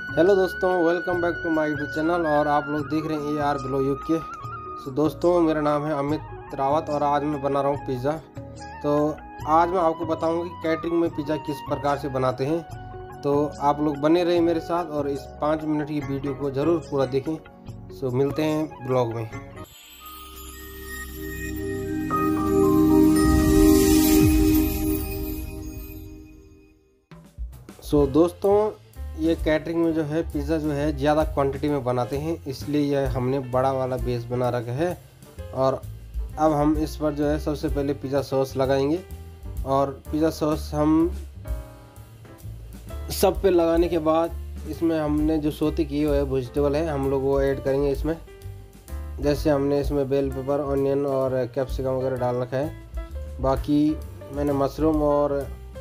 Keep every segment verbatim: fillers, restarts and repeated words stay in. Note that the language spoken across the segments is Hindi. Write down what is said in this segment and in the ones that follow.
हेलो दोस्तों, welcome back to my YouTube channel. और आप लोग देख रहे हैं ए आर बिलो यू के। सो दोस्तों, मेरा नाम है अमित रावत और आज मैं बना रहा हूँ पिज़्ज़ा। तो आज मैं आपको बताऊँगा कि कैटरिंग में पिज़्ज़ा किस प्रकार से बनाते हैं। तो आप लोग बने रहे मेरे साथ और इस पाँच मिनट की वीडियो को ज़रूर पूरा देखें। सो मिलते हैं ब्लॉग में। सो दोस्तों, ये कैटरिंग में जो है पिज़्ज़ा जो है ज़्यादा क्वांटिटी में बनाते हैं, इसलिए यह हमने बड़ा वाला बेस बना रखा है। और अब हम इस पर जो है सबसे पहले पिज़्ज़ा सॉस लगाएंगे। और पिज़्ज़ा सॉस हम सब पे लगाने के बाद इसमें हमने जो सोती की हुई है वेजिटेबल है, हम लोग वो ऐड करेंगे इसमें। जैसे हमने इसमें बेल पेपर, ऑनियन और कैप्सिकम वगैरह डाल रखा है। बाकी मैंने मशरूम और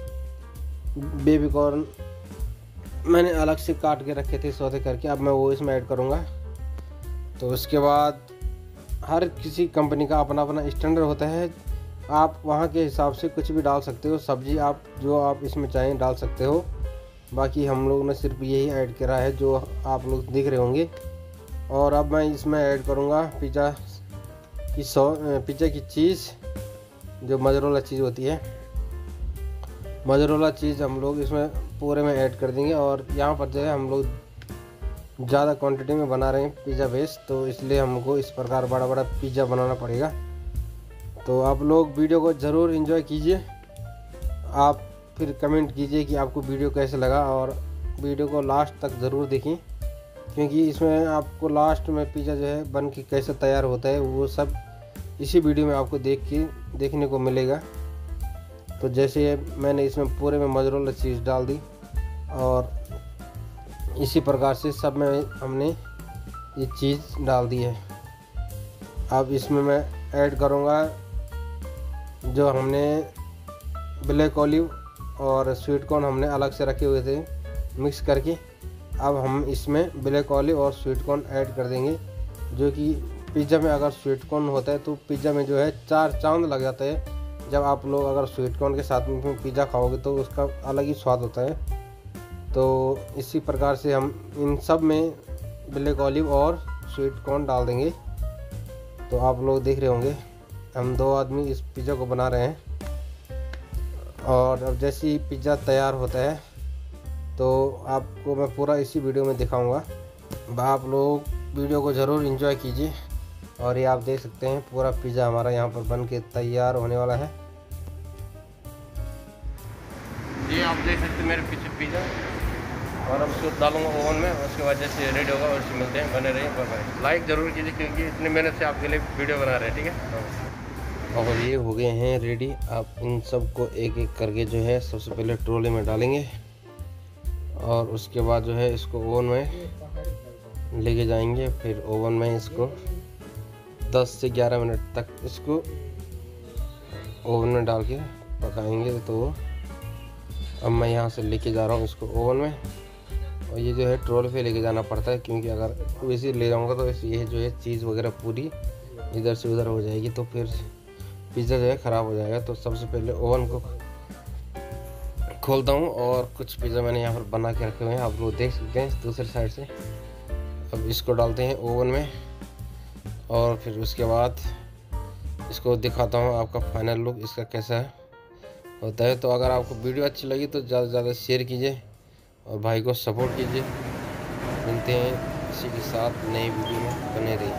बेबी कॉर्न मैंने अलग से काट के रखे थे सौते करके, अब मैं वो इसमें ऐड करूँगा। तो उसके बाद हर किसी कंपनी का अपना अपना स्टैंडर्ड होता है, आप वहाँ के हिसाब से कुछ भी डाल सकते हो। सब्ज़ी आप जो आप इसमें चाहें डाल सकते हो। बाकी हम लोग ने सिर्फ यही ऐड करा है जो आप लोग दिख रहे होंगे। और अब मैं इसमें ऐड करूँगा पिज़्ज़ा की सौ पिज़्ज़ा की चीज़, जो मोज़रेला चीज़ होती है। मोज़रेला चीज़ हम लोग इसमें पूरे में ऐड कर देंगे। और यहाँ पर जो है हम लोग ज़्यादा क्वांटिटी में बना रहे हैं पिज़्ज़ा बेस, तो इसलिए हमको इस प्रकार बड़ा बड़ा पिज़्ज़ा बनाना पड़ेगा। तो आप लोग वीडियो को ज़रूर एंजॉय कीजिए। आप फिर कमेंट कीजिए कि आपको वीडियो कैसे लगा, और वीडियो को लास्ट तक ज़रूर देखें, क्योंकि इसमें आपको लास्ट में पिज़्ज़ा जो है बन के कैसे तैयार होता है वो सब इसी वीडियो में आपको देख के देखने को मिलेगा। तो जैसे मैंने इसमें पूरे में मोज़रेला चीज़ डाल दी और इसी प्रकार से सब में हमने ये चीज़ डाल दी है। अब इसमें मैं ऐड करूँगा जो हमने ब्लैक ऑलिव और स्वीट कॉर्न हमने अलग से रखे हुए थे मिक्स करके। अब हम इसमें ब्लैक ऑलिव और स्वीट कॉर्न ऐड कर देंगे, जो कि पिज़्ज़ा में अगर स्वीट कॉर्न होता है तो पिज़्ज़ा में जो है चार चांद लग जाता है। जब आप लोग अगर स्वीट कॉर्न के साथ में पिज़्ज़ा खाओगे तो उसका अलग ही स्वाद होता है। तो इसी प्रकार से हम इन सब में ब्लैक ऑलिव और स्वीट कॉर्न डाल देंगे। तो आप लोग देख रहे होंगे हम दो आदमी इस पिज़्ज़ा को बना रहे हैं। और अब जैसे ही पिज़्ज़ा तैयार होता है तो आपको मैं पूरा इसी वीडियो में दिखाऊंगा। आप लोग वीडियो को ज़रूर एंजॉय कीजिए। और ये आप देख सकते हैं पूरा पिज़्ज़ा हमारा यहाँ पर बन के तैयार होने वाला है। ये आप देख सकते हैं मेरे पीछे पिज़्ज़ा, और अब उसको डालूंगा ओवन में। उसके बाद जैसे रेडी होगा उससे मिलते हैं। बने रहिए, बाय बाय। लाइक ज़रूर कीजिए क्योंकि इतनी मेहनत से आपके लिए वीडियो बना रहे हैं, ठीक है। और ये हो गए हैं रेडी। आप इन सब को एक एक करके जो है सबसे पहले ट्रोले में डालेंगे, और उसके बाद जो है इसको ओवन में लेके जाएंगे। फिर ओवन में इसको दस से ग्यारह मिनट तक इसको ओवन में डाल के पकाएंगे। तो अब मैं यहाँ से लेके जा रहा हूँ इसको ओवन में। और ये जो है ट्रोल पे लेके जाना पड़ता है, क्योंकि अगर वैसे ले जाऊँगा तो ये जो है चीज़ वगैरह पूरी इधर से उधर हो जाएगी, तो फिर पिज़्ज़ा जो है ख़राब हो जाएगा। तो सबसे पहले ओवन को खोलता हूँ और कुछ पिज़्ज़ा मैंने यहाँ पर बना के रखे हुए हैं, आप लोग देख सकते हैं दूसरी साइड से। अब इसको डालते हैं ओवन में, और फिर उसके बाद इसको दिखाता हूँ आपका फाइनल लुक इसका कैसा है होता है। तो अगर आपको वीडियो अच्छी लगी तो ज़्यादा से ज़्यादा शेयर कीजिए और भाई को सपोर्ट कीजिए। मिलते हैं इसी के साथ नई वीडियो में, बने रहिए।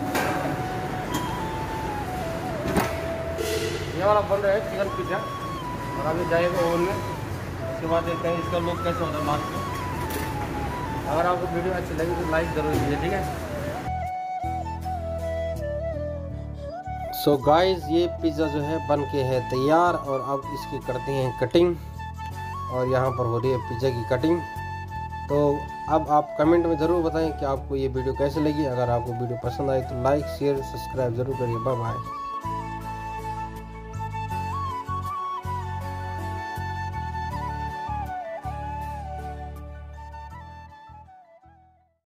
ये वाला बन रहा है चिकन पिज़्ज़ा, और अभी जाएगा ओवन में। उसके बाद देखते हैं इसका लुक कैसा होता है लास्ट में। अगर आपको वीडियो अच्छी लगी तो लाइक ज़रूर कीजिए, ठीक है। सो गाइस, ये पिज़्ज़ा जो है बन के है तैयार, और अब इसकी करते हैं कटिंग। और यहाँ पर हो रही है पिज़्ज़ा की कटिंग। तो अब आप कमेंट में ज़रूर बताएं कि आपको ये वीडियो कैसे लगी। अगर आपको वीडियो पसंद आए तो लाइक शेयर सब्सक्राइब ज़रूर करिए। Bye bye.